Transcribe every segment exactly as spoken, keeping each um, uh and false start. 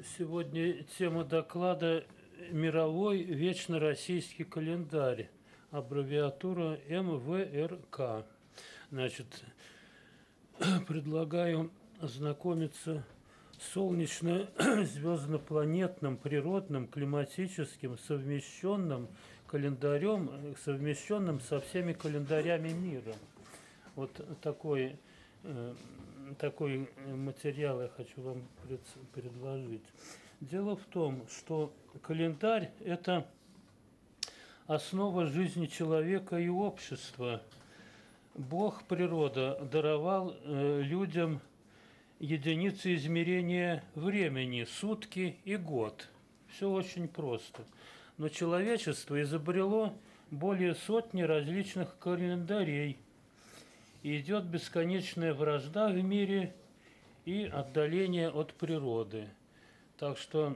Сегодня тема доклада «Мировой вечно российский календарь», аббревиатура эм вэ эр ка. Значит, предлагаю ознакомиться с солнечно-звездно-планетным, природным, климатическим, совмещенным календарем, совмещенным со всеми календарями мира. Вот такой такой материал я хочу вам предложить. Дело в том, что календарь – это основа жизни человека и общества. Бог, природа, даровал людям единицы измерения времени – сутки и год. Все очень просто. Но человечество изобрело более сотни различных календарей. И идет бесконечная вражда в мире и отдаление от природы. Так что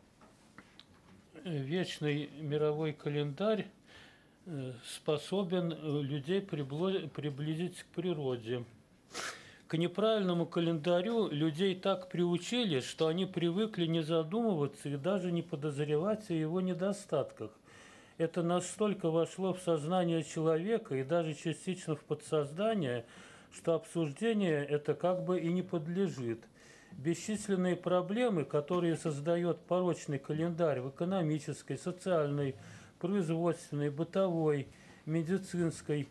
вечный мировой календарь способен людей приблизить к природе. К неправильному календарю людей так приучили, что они привыкли не задумываться и даже не подозревать о его недостатках. Это настолько вошло в сознание человека и даже частично в подсознание, что обсуждение это как бы и не подлежит. Бесчисленные проблемы, которые создает порочный календарь в экономической, социальной, производственной, бытовой, медицинской,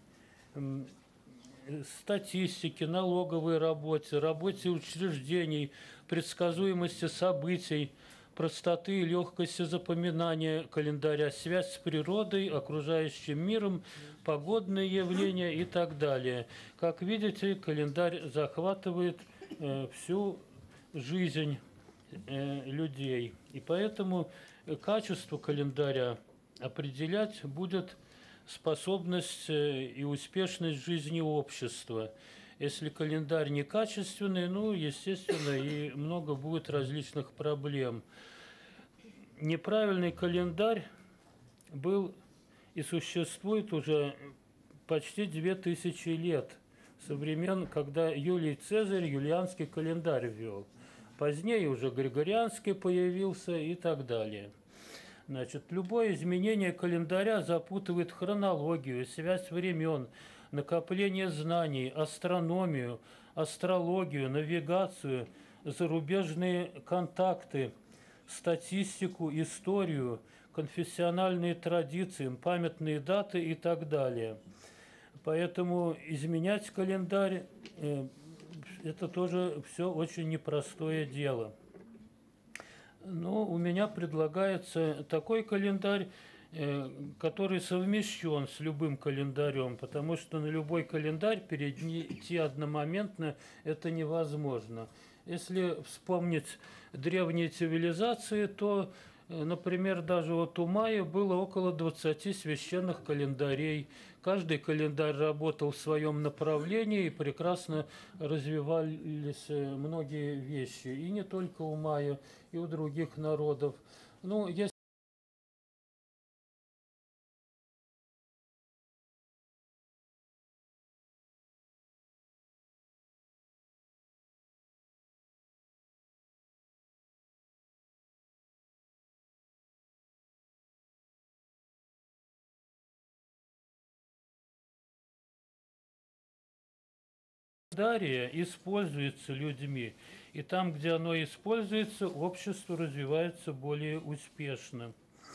статистике, налоговой работе, работе учреждений, предсказуемости событий, простоты и легкости запоминания календаря, связь с природой, окружающим миром, погодные явления и так далее. Как видите, календарь захватывает э, всю жизнь э, людей. И поэтому качество календаря определять будет способность и успешность жизни общества. Если календарь некачественный, ну, естественно, и много будет различных проблем. Неправильный календарь был и существует уже почти две тысячи лет, со времен, когда Юлий Цезарь юлианский календарь ввел. Позднее уже Григорианский появился и так далее. Значит, любое изменение календаря запутывает хронологию, связь времен, накопление знаний, астрономию, астрологию, навигацию, зарубежные контакты, статистику, историю, конфессиональные традиции, памятные даты и так далее. Поэтому изменять календарь э, – это тоже все очень непростое дело. Но у меня предлагается такой календарь, который совмещен с любым календарем, потому что на любой календарь перейти одномоментно это невозможно. Если вспомнить древние цивилизации, то, например, даже вот у майя было около двадцати священных календарей. Каждый календарь работал в своем направлении, и прекрасно развивались многие вещи. И не только у майя, и у других народов. Ну, если календария используется людьми, и там, где оно используется, общество развивается более успешно.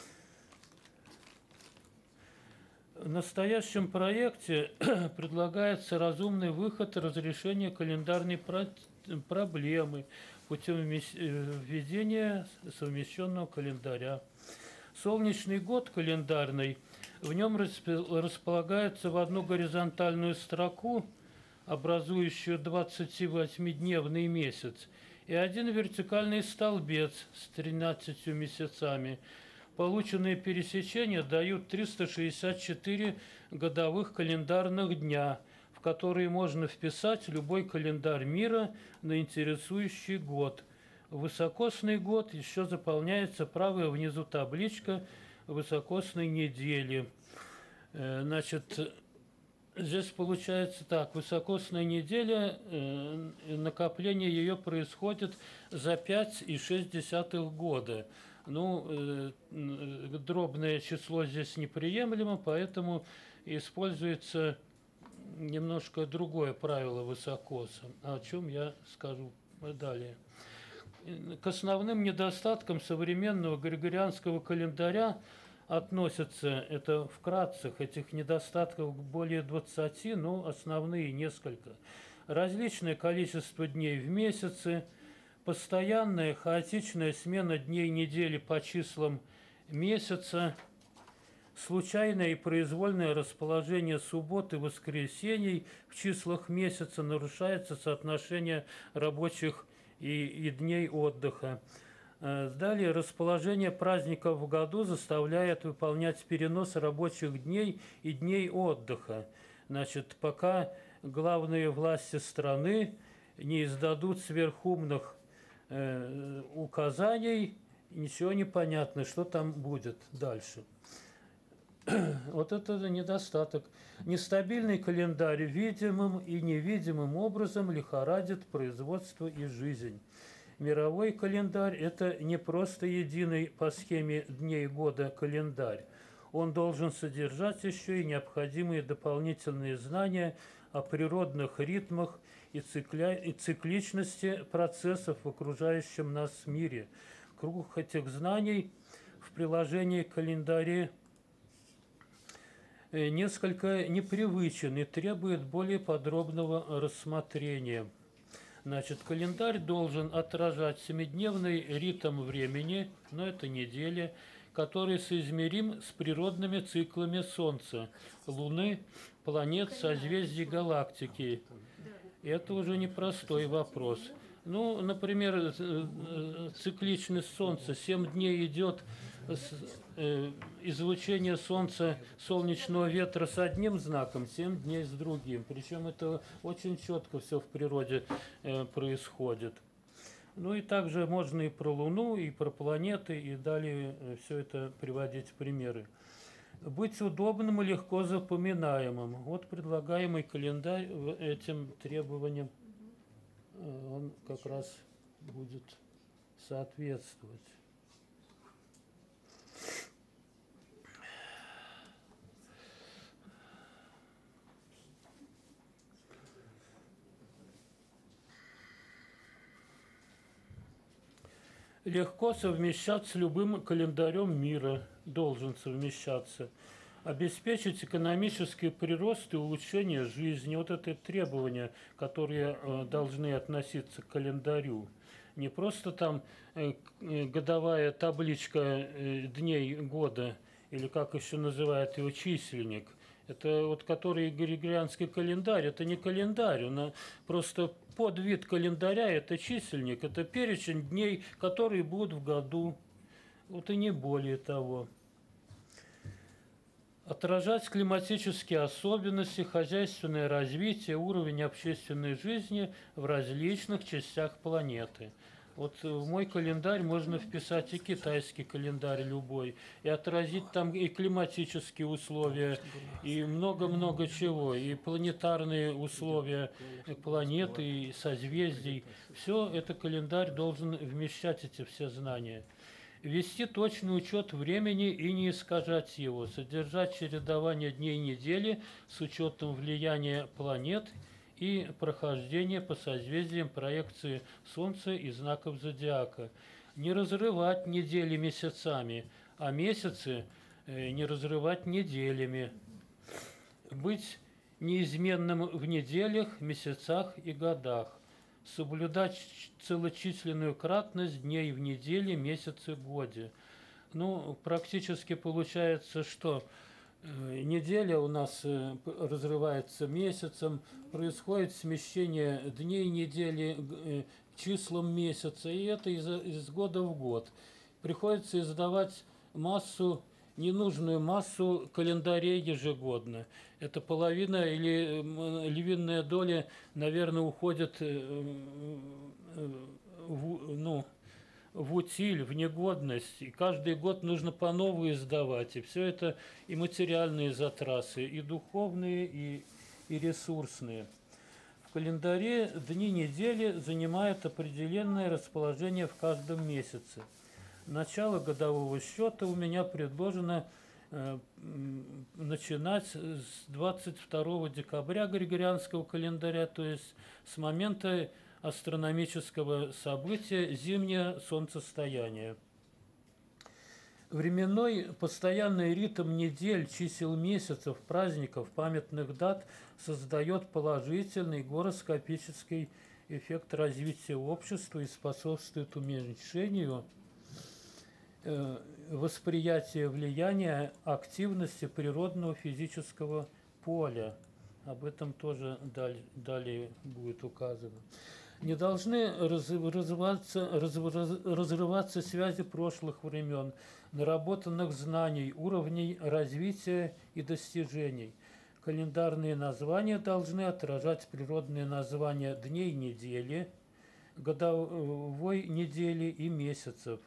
В настоящем проекте предлагается разумный выход разрешения календарной проблемы путем введения совмещенного календаря. Солнечный год календарный, в нем располагается в одну горизонтальную строку, образующую двадцативосьмидневный месяц, и один вертикальный столбец с тринадцатью месяцами. Полученные пересечения дают триста шестьдесят четыре годовых календарных дня, в которые можно вписать любой календарь мира на интересующий год. Высокосный год еще заполняется правая внизу табличка высокосной недели. Значит, Здесь получается так, высокосная неделя, э, накопление ее происходит за пять и шесть десятых года. Ну, э, дробное число здесь неприемлемо, поэтому используется немножко другое правило высокоса, о чем я скажу далее. К основным недостаткам современного григорианского календаря относятся, это вкратце, этих недостатков более двадцати, но основные несколько. Различное количество дней в месяце, постоянная хаотичная смена дней недели по числам месяца, случайное и произвольное расположение суббот и воскресений в числах месяца, нарушается соотношение рабочих и, и дней отдыха. Далее, расположение праздников в году заставляет выполнять перенос рабочих дней и дней отдыха. Значит, пока главные власти страны не издадут сверхумных э, указаний, ничего не понятно, что там будет дальше. Вот это недостаток. Нестабильный календарь видимым и невидимым образом лихорадит производство и жизнь. Мировой календарь – это не просто единый по схеме дней года календарь. Он должен содержать еще и необходимые дополнительные знания о природных ритмах и, цикля... и цикличности процессов в окружающем нас мире. Круг этих знаний в приложении к календарю несколько непривычен и требует более подробного рассмотрения. Значит, календарь должен отражать семидневный ритм времени, но это неделя, который соизмерим с природными циклами Солнца, Луны, планет, созвездий, галактики. И это уже непростой вопрос. Ну, например, цикличность Солнца. Семь дней идет излучение Солнца, солнечного ветра с одним знаком, семь дней с другим. Причем это очень четко все в природе происходит. Ну и также можно и про Луну, и про планеты, и далее все это приводить в примеры. Быть удобным и легко запоминаемым. Вот предлагаемый календарь этим требованиям, он как раз будет соответствовать. Легко совмещать с любым календарем мира, должен совмещаться. Обеспечить экономический прирост и улучшение жизни. Вот это требования, которые э, должны относиться к календарю. Не просто там э, годовая табличка э, дней года, или как еще называют его, чисельник. Это вот который григорианский календарь, это не календарь, он просто подвид календаря, это чисельник, это перечень дней, которые будут в году. Вот и не более того. Отражать климатические особенности, хозяйственное развитие, уровень общественной жизни в различных частях планеты. Вот в мой календарь можно вписать и китайский календарь любой, и отразить там и климатические условия, и много-много чего, и планетарные условия планеты, и созвездий. Все это календарь должен вмещать, эти все знания. Вести точный учет времени и не искажать его, содержать чередование дней недели с учетом влияния планет и прохождения по созвездиям проекции Солнца и знаков зодиака. Не разрывать недели месяцами, а месяцы не разрывать неделями. Быть неизменным в неделях, месяцах и годах. Соблюдать целочисленную кратность дней в неделе, месяце, годе. Ну, практически получается, что неделя у нас разрывается месяцем, происходит смещение дней недели к числам месяца, и это из, из года в год. Приходится издавать массу, ненужную массу календарей ежегодно. Это половина или львиная доля, наверное, уходит в, ну, в утиль, в негодность. И каждый год нужно по новой издавать. И все это и материальные затраты, и духовные, и, и ресурсные. В календаре дни недели занимают определенное расположение в каждом месяце. Начало годового счета у меня предложено э, начинать с двадцать второго декабря григорианского календаря, то есть с момента астрономического события зимнее солнцестояние. Временной постоянный ритм недель, чисел месяцев, праздников, памятных дат создает положительный гороскопический эффект развития общества и способствует уменьшению э, восприятия влияния активности природного физического поля. Об этом тоже далее, далее будет указано. Не должны разрываться, разрываться связи прошлых времен, наработанных знаний, уровней развития и достижений. Календарные названия должны отражать природные названия дней недели, годовой недели и месяцев.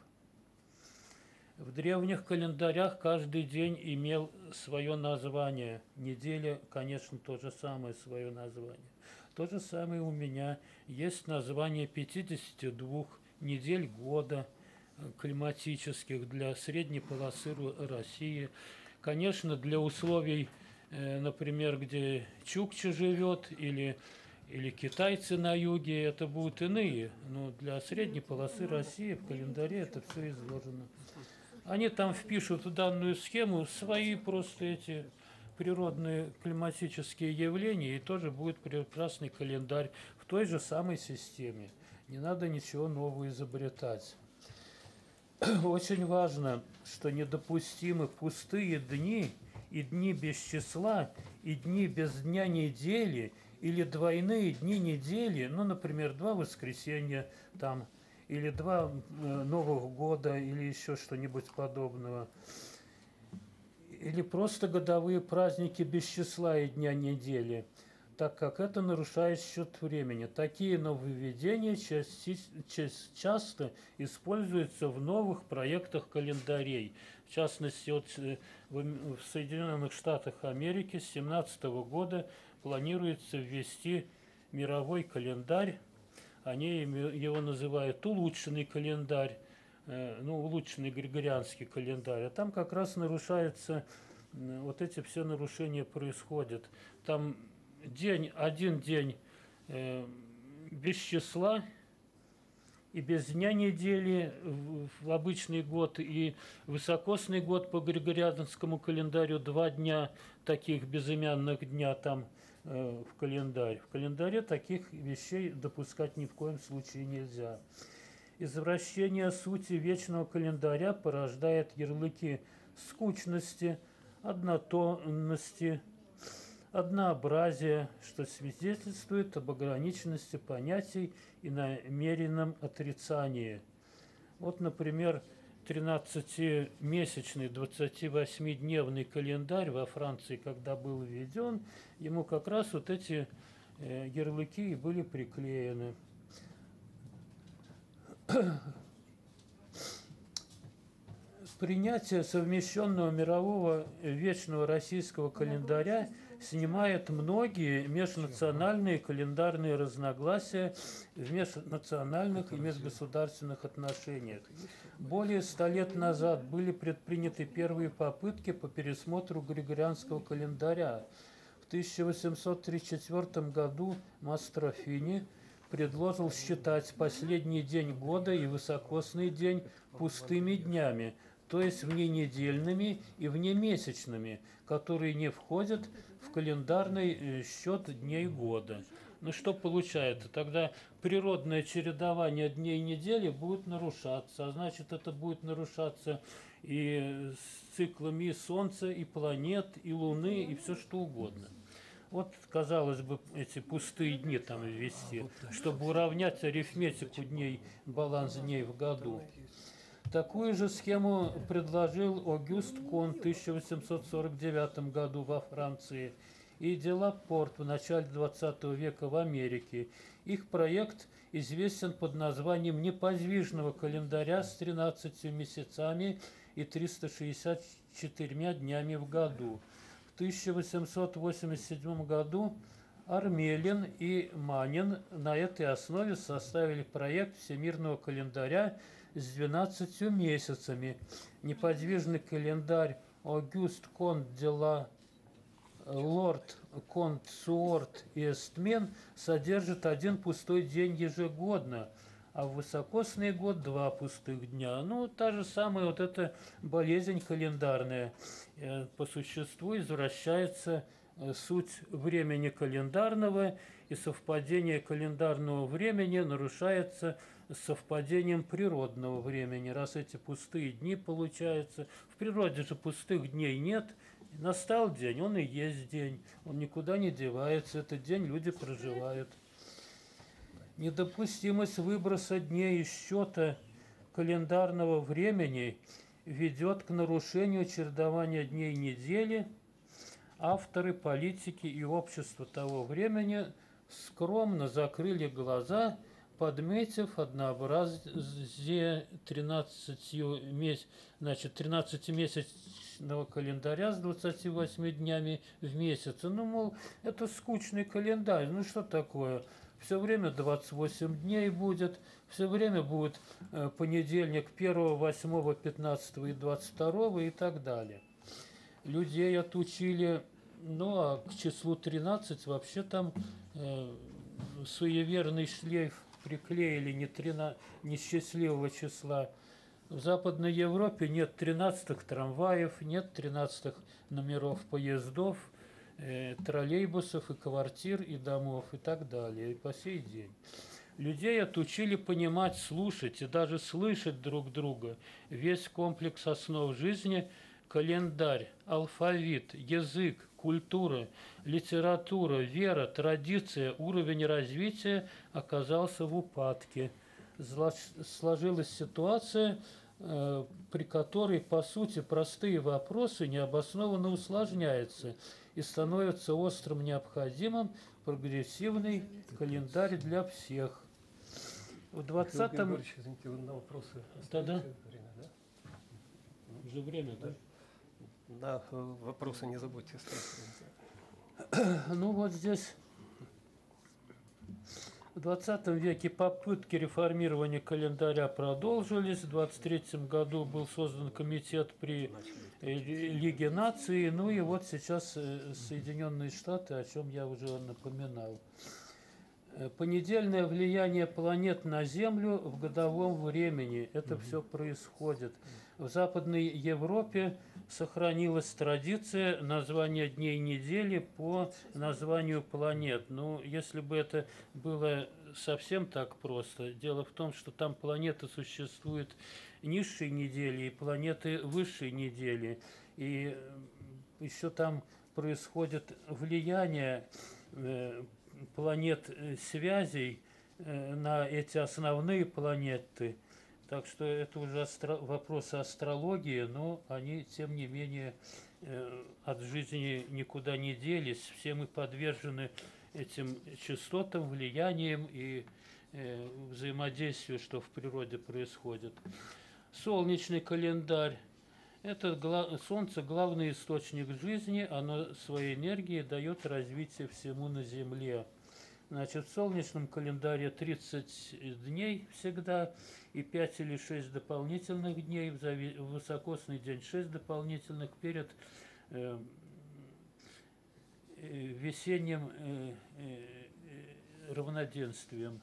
В древних календарях каждый день имел свое название. Неделя, конечно, то же самое свое название. То же самое у меня есть название пятидесяти двух недель года климатических для средней полосы России. Конечно, для условий, например, где чукча живет или, или китайцы на юге, это будут иные. Но для средней полосы России в календаре это все изложено. Они там впишут в данную схему свои просто эти природные климатические явления, и тоже будет прекрасный календарь в той же самой системе. Не надо ничего нового изобретать. Очень важно, что недопустимы пустые дни и дни без числа, и дни без дня недели, или двойные дни недели, ну, например, два воскресенья там, или два Новых года, или еще что-нибудь подобного. Или просто годовые праздники без числа и дня недели, так как это нарушает счет времени. Такие нововведения часто используются в новых проектах календарей. В частности, вот в Соединенных Штатах Америки с две тысячи семнадцатого года планируется ввести мировой календарь. Они его называют улучшенный календарь, ну, улучшенный григорианский календарь. А там как раз нарушается, вот эти все нарушения происходят. Там день, один день э, без числа и без дня недели в, в обычный год, и высокосный год по григорианскому календарю два дня таких безымянных дня там э, в календарь. В календаре таких вещей допускать ни в коем случае нельзя. Извращение сути вечного календаря порождает ярлыки скучности, однотонности, однообразия, что свидетельствует об ограниченности понятий и намеренном отрицании. Вот, например, тринадцатимесячный, двадцативосьмидневный календарь во Франции, когда был введен, ему как раз вот эти э, ярлыки и были приклеены. Принятие совмещенного мирового вечного российского календаря снимает многие межнациональные календарные разногласия в межнациональных и межгосударственных отношениях. Более ста лет назад были предприняты первые попытки по пересмотру григорианского календаря. В тысяча восемьсот тридцать четвёртом году Мастрофини предложил считать последний день года и высокосный день пустыми днями, то есть вненедельными и внемесячными, которые не входят в календарный счет дней года. Ну что получается? Тогда природное чередование дней недели будет нарушаться, а значит, это будет нарушаться и с циклами и Солнца, и планет, и Луны, и все что угодно. Вот, казалось бы, эти пустые дни там ввести, чтобы уравнять арифметику дней, баланс дней в году. Такую же схему предложил Огюст Кон в тысяча восемьсот сорок девятом году во Франции и де Лапорт в начале двадцатого века в Америке. Их проект известен под названием неподвижного календаря с тринадцатью месяцами и тремястами шестьдесят четырьмя днями в году. В тысяча восемьсот восемьдесят седьмом году Армелин и Манин на этой основе составили проект всемирного календаря с двенадцатью месяцами. Неподвижный календарь Огюст Конт де ла Лорд Конт Суорт и Эстмен содержит один пустой день ежегодно, а в высокосный год два пустых дня. Ну, та же самая вот эта болезнь календарная. По существу извращается суть времени календарного, и совпадение календарного времени нарушается совпадением природного времени. Раз эти пустые дни получаются, в природе же пустых дней нет. Настал день, он и есть день, он никуда не девается, этот день люди проживают. Недопустимость выброса дней из счета календарного времени ведет к нарушению чередования дней недели. Авторы, политики и общество того времени скромно закрыли глаза, подметив однообразие тринадцатимесячного календаря с двадцатью восьмью днями в месяц. Ну, мол, это скучный календарь, ну что такое? Все время двадцать восемь дней будет, все время будет э, понедельник первого, восьмого, пятнадцатого и двадцать второго и так далее. Людей отучили, ну а к числу тринадцать вообще там э, суеверный шлейф приклеили не, трина, не счастливого числа. В Западной Европе нет тринадцатых трамваев, нет тринадцатых номеров поездов, э, троллейбусов и квартир, и домов, и так далее, и по сей день. Людей отучили понимать, слушать и даже слышать друг друга. Весь комплекс основ жизни – календарь, алфавит, язык, культура, литература, вера, традиция, уровень развития оказался в упадке. Сложилась ситуация, при которой, по сути, простые вопросы необоснованно усложняются и становится острым необходимым прогрессивный календарь для всех. В двадцатом... Извините, вы на вопросы Да-да. время, да? Уже время, да? Да, вопросы не забудьте ставить. Ну вот здесь в двадцатом веке попытки реформирования календаря продолжились. В двадцать третьем году был создан комитет при Лиге наций. Ну и вот сейчас Соединенные Штаты, о чем я уже напоминал. Понедельное влияние планет на Землю в годовом времени. Это все происходит. В Западной Европе сохранилась традиция названия дней недели по названию планет. Ну, если бы это было совсем так просто. Дело в том, что там планеты существуют низшей недели и планеты высшей недели. И еще там происходит влияние планет связей на эти основные планеты. Так что это уже астро... вопросы астрологии, но они, тем не менее, от жизни никуда не делись. Все мы подвержены этим частотам, влияниям и взаимодействию, что в природе происходит. Солнечный календарь. Это гла... Солнце – главный источник жизни, оно своей энергией дает развитие всему на Земле. Значит, в солнечном календаре тридцать дней всегда и пять или шесть дополнительных дней, в, зави... в высокосный день шесть дополнительных перед э, э, весенним э, э, равноденствием.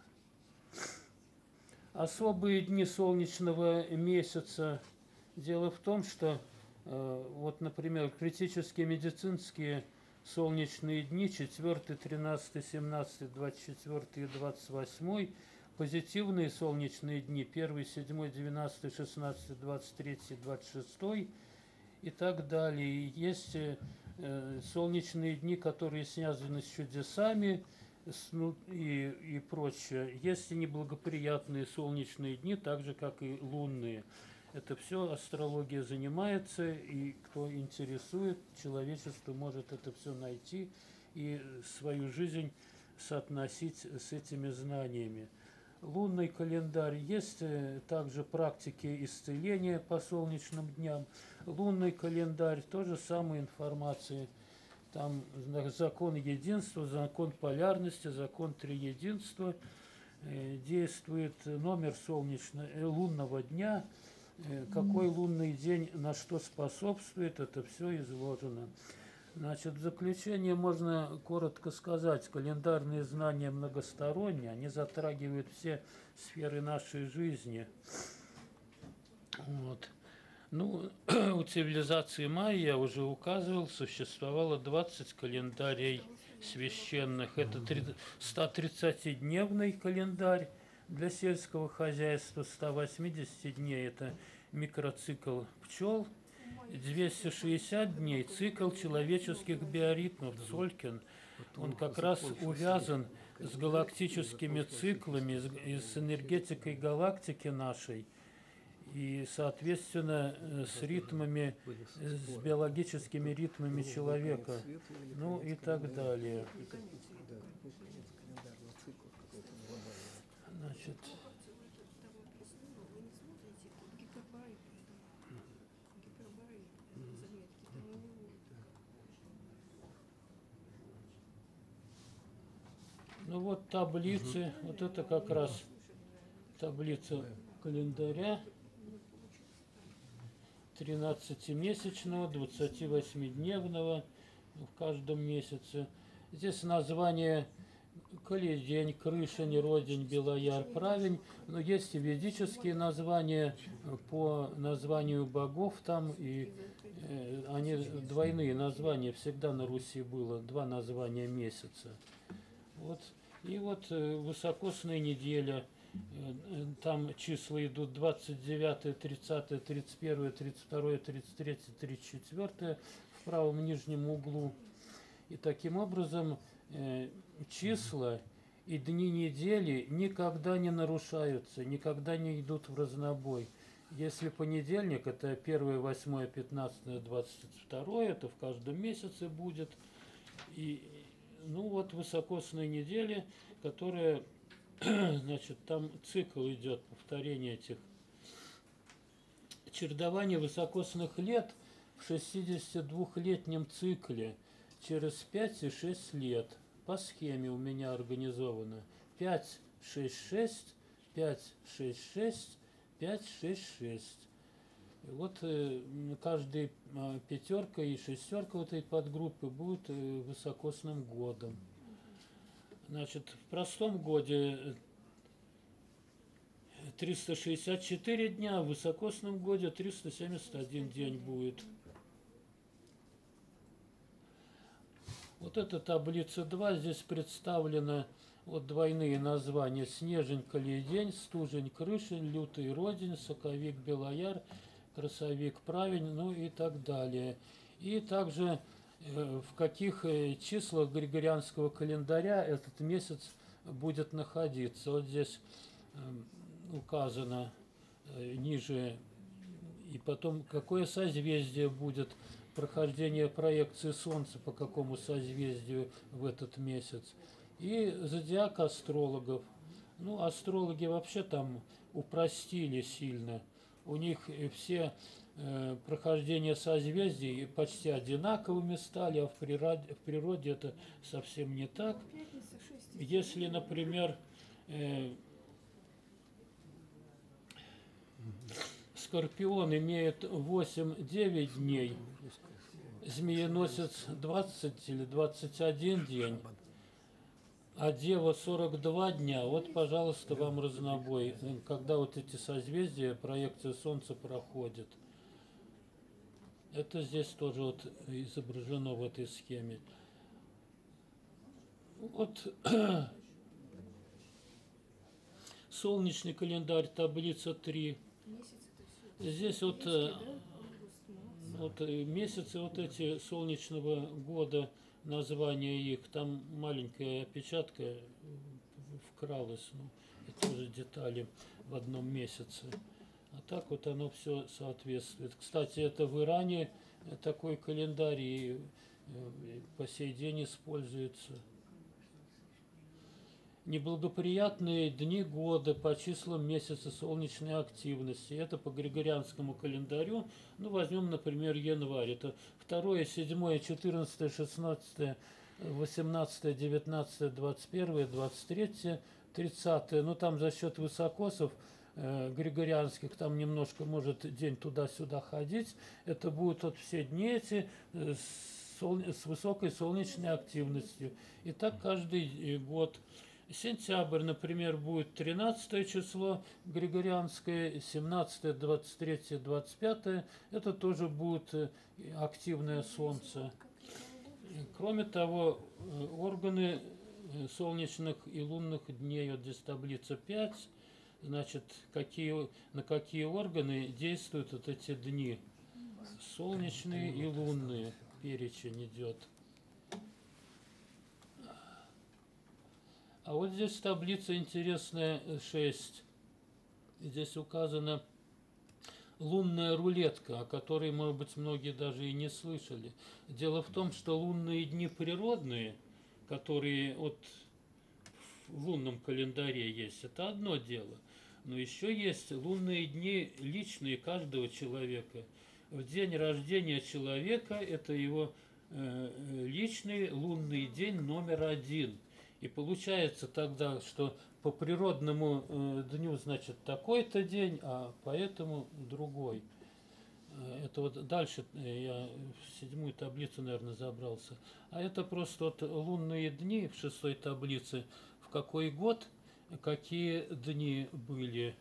Особые дни солнечного месяца. Дело в том, что, э, вот, например, критические медицинские солнечные дни, четвёртый, тринадцатый, семнадцатый, двадцать четвёртый и двадцать восьмой, позитивные солнечные дни, первый, седьмой, двенадцатый, шестнадцатый, двадцать третий, двадцать шестой и так далее. И есть э, солнечные дни, которые связаны с чудесами с, ну, и, и прочее. Есть и неблагоприятные солнечные дни, так же, как и лунные. Это все астрология занимается, и кто интересует, человечество может это все найти и свою жизнь соотносить с этими знаниями. Лунный календарь. Есть также практики исцеления по солнечным дням. Лунный календарь, то же самое информация. Там закон единства, закон полярности, закон триединства. Действует номер солнечного, лунного дня, какой лунный день на что способствует, это все изложено. Значит, в заключение можно коротко сказать, календарные знания многосторонние, они затрагивают все сферы нашей жизни. Вот. Ну, у цивилизации майя, я уже указывал, существовало двадцать календарей священных. Это сто тридцатидневный календарь для сельского хозяйства, сто восемьдесят дней – это микроцикл пчел, двести шестьдесят дней – цикл человеческих биоритмов, Цолькин. Он как раз увязан с галактическими циклами, с энергетикой галактики нашей, и, соответственно, с ритмами, с биологическими ритмами человека, ну и так далее. Значит, ну вот таблицы, вот это как раз таблица календаря. тринадцатимесячного, двадцативосьмидневного в каждом месяце. Здесь название Коледень, Крышень, Родень, Белояр, Правень. Но есть и ведические названия по названию богов там, и э, они двойные названия. Всегда на Руси было два названия месяца. Вот. И вот э, высокосная неделя. Там числа идут двадцать девятое, тридцатое, тридцать первое, тридцать второе, тридцать третье, тридцать четвёртое в правом нижнем углу. И таким образом э, числа и дни недели никогда не нарушаются, никогда не идут в разнобой. Если понедельник – это первое, восьмое, пятнадцатое, двадцать второе, это в каждом месяце будет. И, ну вот высокосные недели, которые... Значит, там цикл идет, повторение этих. Чередование высокосных лет в шестидесятидвухлетнем цикле через пять и шесть лет. По схеме у меня организовано. пять, шесть, шесть, пять, шесть, шесть, пять, шесть, шесть. И вот э, каждая э, пятерка и шестерка вот этой подгруппы будет э, высокосным годом. Значит, в простом годе триста шестьдесят четыре дня, а в высокосном годе триста семьдесят один день будет. Вот эта таблица два, здесь представлены вот двойные названия: Снежень, Коледень, Стужень, Крышень, Лютый, Родень, Соковик, Белояр, Красовик, Правень, ну и так далее. И также в каких числах григорианского календаря этот месяц будет находиться. Вот здесь указано ниже, и потом какое созвездие будет прохождение проекции Солнца, по какому созвездию в этот месяц. И зодиак астрологов. Ну, астрологи вообще там упростили сильно. У них все э, прохождения созвездий почти одинаковыми стали, а в природе, в природе это совсем не так. Если, например, э, Скорпион имеет восемь-девять дней, Змееносец двадцать или двадцать один день, а Дева сорок два дня. Вот, пожалуйста, вам разнобой, когда вот эти созвездия, проекция Солнца проходит. Это здесь тоже вот изображено в этой схеме. Вот солнечный календарь, таблица три. Здесь вот, вот месяцы вот эти солнечного года, названия их, там маленькая опечатка вкралась, ну, это тоже детали в одном месяце. А так вот оно все соответствует. Кстати, это в Иране такой календарь и по сей день используется. неблагоприятные дни года по числам месяца солнечной активности. Это по григорианскому календарю. Ну, возьмем, например, январь. Это второе, седьмое, четырнадцатое, шестнадцатое, восемнадцатое, девятнадцатое, двадцать первое, двадцать третье, тридцатое. Ну, там за счет высокосов э, григорианских, там немножко может день туда-сюда ходить. Это будут вот все дни эти э, с, сол... с высокой солнечной активностью. И так каждый год. Сентябрь, например, будет тринадцатое число григорианское, семнадцатое, двадцать третье, двадцать пятое. Это тоже будет активное солнце. Кроме того, органы солнечных и лунных дней, вот здесь таблица пять, значит, какие, на какие органы действуют вот эти дни. Солнечные и лунные, перечень идет. А вот здесь таблица интересная, шесть. Здесь указана лунная рулетка, о которой, может быть, многие даже и не слышали. Дело в том, что лунные дни природные, которые вот в лунном календаре есть, это одно дело. Но еще есть лунные дни личные каждого человека. В день рождения человека это его э, личный лунный день номер один. И получается тогда, что по природному э, дню, значит, такой-то день, а по этому другой. Это вот дальше я в седьмую таблицу, наверное, забрался. А это просто вот лунные дни в шестой таблице. В какой год, какие дни были.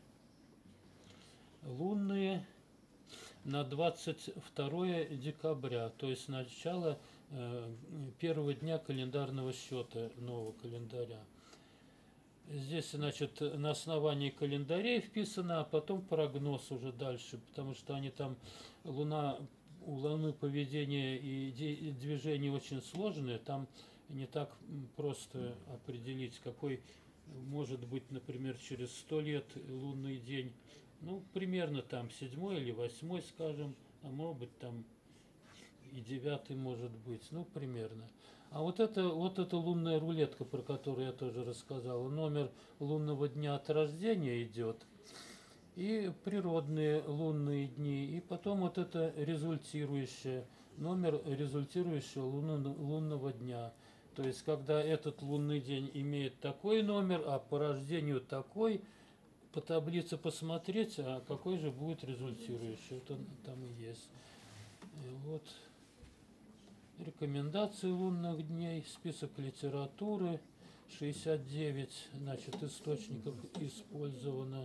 Лунные на двадцать второе декабря, то есть начало первого дня календарного счета нового календаря. Здесь, значит, на основании календарей вписано, а потом прогноз уже дальше, потому что они там, Луна, у Луны поведение и движение очень сложное, там не так просто определить, какой может быть, например, через сто лет лунный день. Ну, примерно там седьмой или восьмой, скажем, а может быть там и девятый может быть, ну, примерно. А вот это, вот эта лунная рулетка, про которую я тоже рассказал, номер лунного дня от рождения идет, и природные лунные дни, и потом вот это результирующее, номер результирующего лунного, лунного дня. То есть, когда этот лунный день имеет такой номер, а по рождению такой, по таблице посмотреть, а какой же будет результирующий. Вот он там и есть. И вот. Рекомендации лунных дней, список литературы, шестьдесят девять, значит, источников использовано.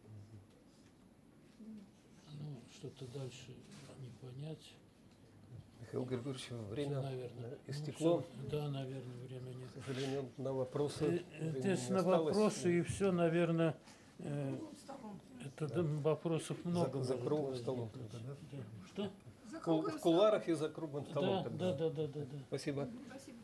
Ну, что-то дальше не понять. Михаил Григорьевич, время, наверное, истекло. Ну, все, да, наверное, время нет. К сожалению, на вопросы Здесь на осталось. вопросы и все, наверное, э, это да. Вопросов много. За, за круглым столом. Да. Что? В кулуарах и за круглым столом. Да, да, да, да, да, да. Спасибо. Спасибо.